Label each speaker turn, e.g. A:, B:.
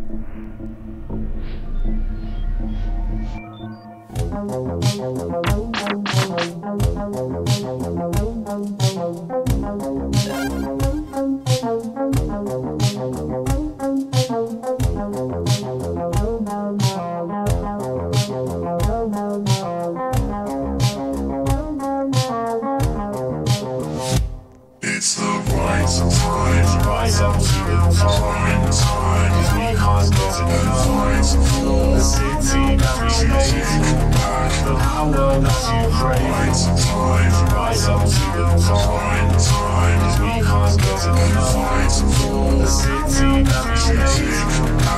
A: It's the rise of time, rise up to the time, cause we can't get enough. The city that we made, the power that you crave. Rise up to the time, cause we can't get enough. The city that we made.